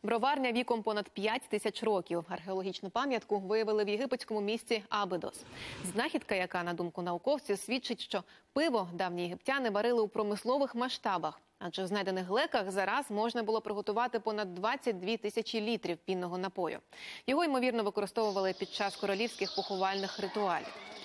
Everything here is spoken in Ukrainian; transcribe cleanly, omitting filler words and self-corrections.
Броварня віком понад 5 тисяч років. Археологічну пам'ятку виявили в єгипетському місті Абидос. Знахідка, яка, на думку науковців, свідчить, що пиво давні єгиптяни варили у промислових масштабах. Адже в знайдених глеках зараз можна було приготувати понад 22 тисячі літрів пінного напою. Його, ймовірно, використовували під час королівських поховальних ритуалів.